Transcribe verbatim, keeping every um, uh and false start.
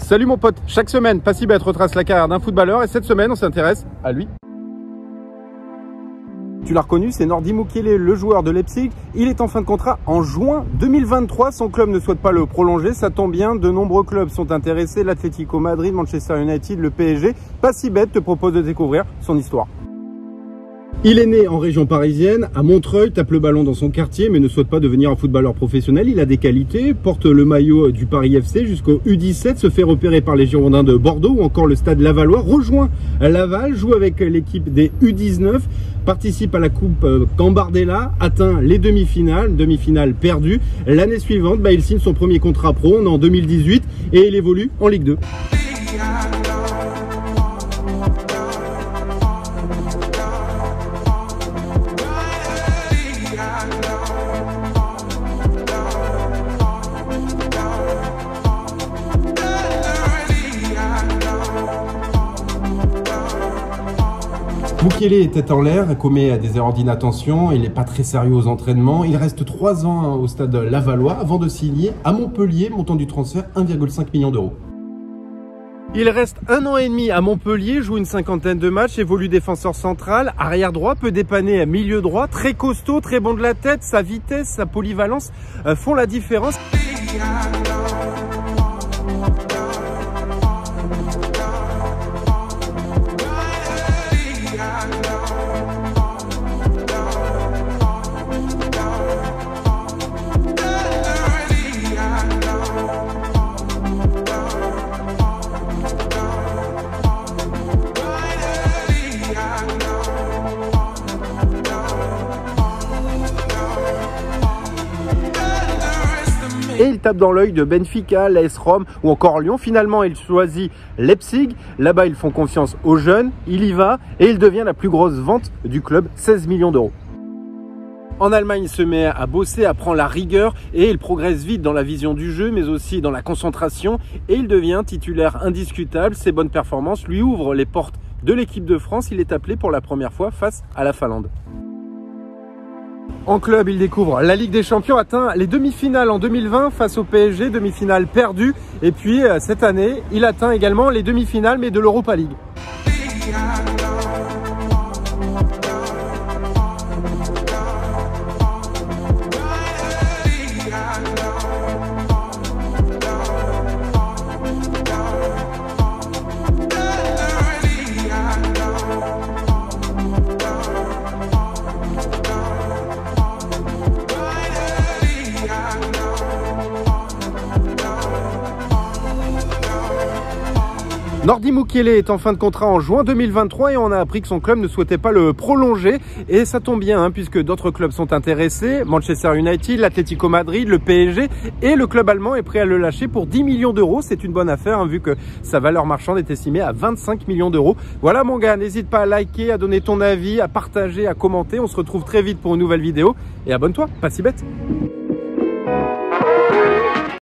Salut mon pote, chaque semaine, Passibet retrace la carrière d'un footballeur et cette semaine, on s'intéresse à lui. Tu l'as reconnu, c'est Nordi Mukiele, le joueur de Leipzig. Il est en fin de contrat en juin deux mille vingt-trois. Son club ne souhaite pas le prolonger. Ça tombe bien, de nombreux clubs sont intéressés. L'Atlético Madrid, Manchester United, le P S G. Passibet te propose de découvrir son histoire. Il est né en région parisienne, à Montreuil, tape le ballon dans son quartier, mais ne souhaite pas devenir un footballeur professionnel. Il a des qualités, porte le maillot du Paris F C jusqu'au U dix-sept, se fait repérer par les Girondins de Bordeaux ou encore le Stade Lavallois, rejoint Laval, joue avec l'équipe des U dix-neuf, participe à la Coupe Gambardella, atteint les demi-finales, demi-finale perdue. L'année suivante, bah, il signe son premier contrat pro, on est en deux mille dix-huit, et il évolue en Ligue deux. Mukiele est tête en l'air, commet des erreurs d'inattention, il n'est pas très sérieux aux entraînements. Il reste trois ans au stade Lavallois avant de signer à Montpellier, montant du transfert un virgule cinq million d'euros. Il reste un an et demi à Montpellier, joue une cinquantaine de matchs, évolue défenseur central, arrière droit, peut dépanner à milieu droit, très costaud, très bon de la tête, sa vitesse, sa polyvalence font la différence. Et il tape dans l'œil de Benfica, l'A S Rome ou encore Lyon. Finalement, il choisit Leipzig. Là-bas, ils font confiance aux jeunes. Il y va et il devient la plus grosse vente du club, seize millions d'euros. En Allemagne, il se met à bosser, apprend la rigueur et il progresse vite dans la vision du jeu, mais aussi dans la concentration. Et il devient titulaire indiscutable. Ses bonnes performances lui ouvrent les portes de l'équipe de France. Il est appelé pour la première fois face à la Finlande. En club, il découvre la Ligue des Champions, atteint les demi-finales en deux mille vingt face au P S G, demi-finale perdue. Et puis cette année, il atteint également les demi-finales, mais de l'Europa League. Nordi Mukiele est en fin de contrat en juin deux mille vingt-trois et on a appris que son club ne souhaitait pas le prolonger. Et ça tombe bien hein, puisque d'autres clubs sont intéressés. Manchester United, l'Atlético Madrid, le P S G et le club allemand est prêt à le lâcher pour dix millions d'euros. C'est une bonne affaire hein, vu que sa valeur marchande est estimée à vingt-cinq millions d'euros. Voilà mon gars, n'hésite pas à liker, à donner ton avis, à partager, à commenter. On se retrouve très vite pour une nouvelle vidéo et abonne-toi, Passibet.